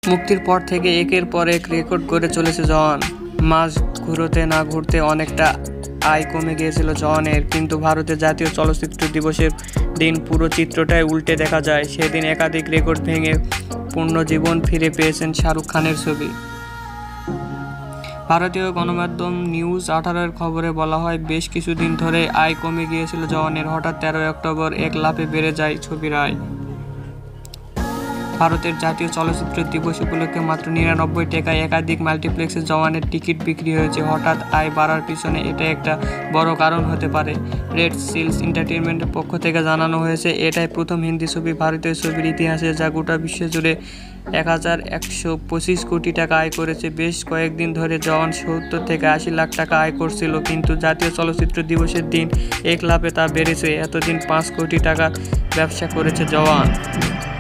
মুক্তির পর থেকে একের পর এক রেকর্ড করে চলেছে জওয়ান। মাস ঘুরতে না ঘুরতে অনেকটা আয় কমে গিয়েছিল জওয়ানের, কিন্তু ভারতের জাতীয় চলচ্চিত্র দিবসের দিন পুরো চিত্রটাই উল্টে দেখা যায়। সেদিন একাধিক রেকর্ড ভেঙে পুনর্জীবন ফিরে পেয়েছেন শাহরুখ খানের ছবি। ভারতীয় গণমাধ্যম নিউজ 18-এর খবরে বলা হয়, বেশ কিছুদিন ধরে আয় কমে গিয়েছিল জওয়ানের। হঠাৎ 13 অক্টোবর এক লাফে বেড়ে যায় ছবির আয়। ভারতের জাতীয় চলচ্চিত্র দিবস উপলক্ষে মাত্র 99 টাকায় একাধিক মাল্টিপ্লেক্সে জওয়ানের টিকিট বিক্রি হয়েছে। হঠাৎ আয় বাড়ার পিছনে এটা একটা বড় কারণ হতে পারে। রেড চিলস এন্টারটেইনমেন্টের পক্ষ থেকে জানানো হয়েছে, এটাই প্রথম হিন্দি ছবি ভারতীয় ছবির ইতিহাসে যা গোটা বিশ্বজুড়ে 1125 কোটি টাকা আয় করেছে। বেশ কয়েকদিন ধরে জওয়ান 70 থেকে 80 লাখ টাকা আয় করছিল, কিন্তু জাতীয় চলচ্চিত্র দিবসের দিন এক লাফে তা বেড়েছে। এতদিন 5 কোটি টাকা ব্যবসা করেছে জওয়ান।